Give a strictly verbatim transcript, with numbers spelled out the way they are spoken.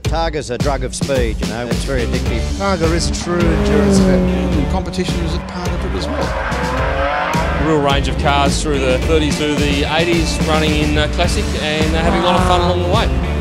Targa's a drug of speed, you know, it's very addictive. Targa is a true endurance event. And competition is a part of it as well. A real range of cars through the thirties to the eighties running in uh, Classic, and uh, having a lot of fun along the way.